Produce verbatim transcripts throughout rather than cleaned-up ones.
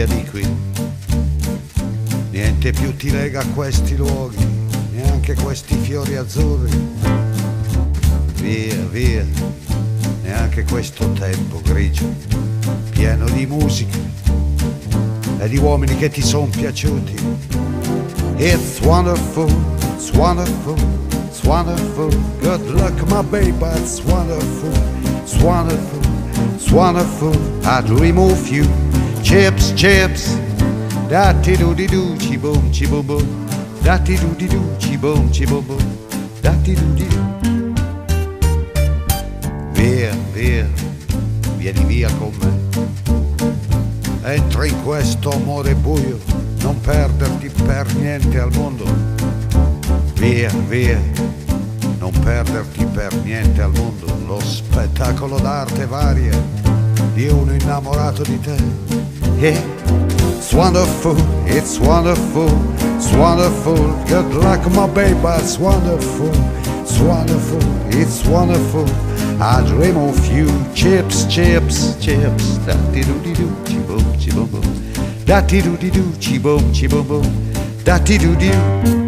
di qui. Niente più ti lega a questi luoghi, neanche questi fiori azzurri. Via, via, neanche questo tempo grigio, pieno di musica e di uomini che ti son piaciuti. It's wonderful, it's wonderful, it's wonderful. Good luck my baby, it's wonderful, it's wonderful, it's wonderful. I dream of you. Chips, chips, da-ti-do-di-do, ci-boom, ci-boom-boom, da-ti-do-di-do, ci-boom, ci-boom-boom, da-ti-do-di-do. Via, via, vieni via con me. Entra in questo amore buio, non perderti per niente al mondo. Via, via, non perderti per niente al mondo. Lo spettacolo d'arte varia di uno innamorato di te. Yeah. It's wonderful, it's wonderful, it's wonderful. Good luck my baby, it's wonderful, it's wonderful, it's wonderful. I dream of you. Chips, chips, chips, da-ti-do-di-do, ci-boom, ci-boom-boom, da-ti-do-di-do, ci-boom, ci-boom-boom, da-ti-do-di-do.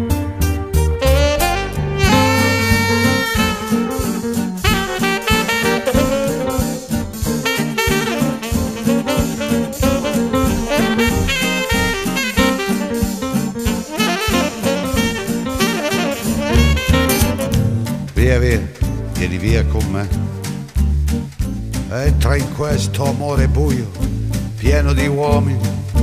Via, via, vieni via con me. Entra in questo amore buio, pieno di uomini.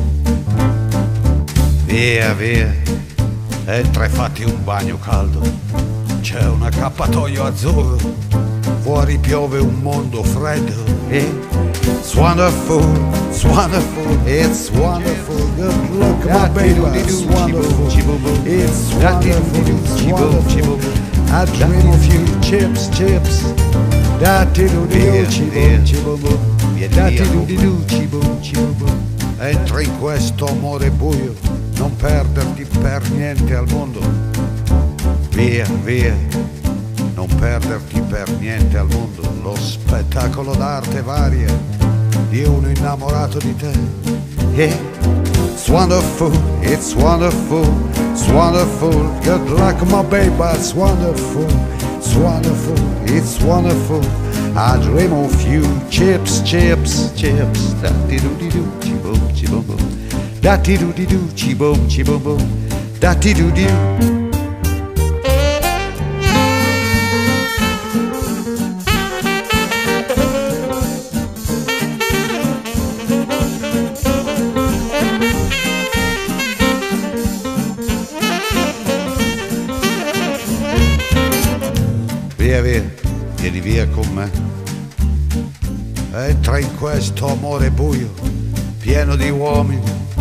Via, via, entra e fatti un bagno caldo. C'è un accappatoio azzurro, fuori piove un mondo freddo. It's wonderful, it's wonderful, it's wonderful. Good luck my baby, it's wonderful, it's wonderful, it's wonderful. I dream of you. Chips, chips, da-ti-do-di-do, ci-boom, ci-boom, da-ti-do-di-do, ci-boom, ci-boom. Entra in questo amore buio, non perderti per niente al mondo. Via, via, non perderti per niente al mondo. Lo spettacolo d'arte varia di uno innamorato di te. Yeah. It's wonderful, it's wonderful, it's wonderful. Good luck my baby, it's wonderful, it's wonderful, it's wonderful. I dream of you. Chips, chips, chips, da-ti-do-di-do, ci-boom, ci-boom-boom, da-ti-do-di-do, ci-boom, ci-boom-boom, da-ti-do-di-do. Via, via, vieni via con me. Entra in questo amore buio, pieno di uomini.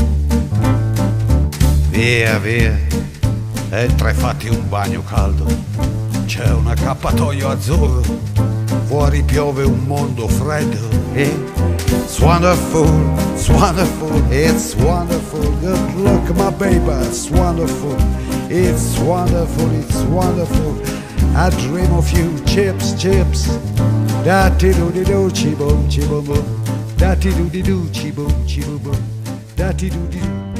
Via, via, entra e fatti un bagno caldo. C'è un accappatoio azzurro, fuori piove un mondo freddo. It's wonderful, it's wonderful, it's wonderful. Good luck my baby, it's wonderful, it's wonderful, it's wonderful. I dream of you. Chips, chips, da-ti-do-di-do, ci-boom, ci-boom-boom, da-ti-do-di-do, ci-boom, ci-boom-boom, da-ti-do-di-do.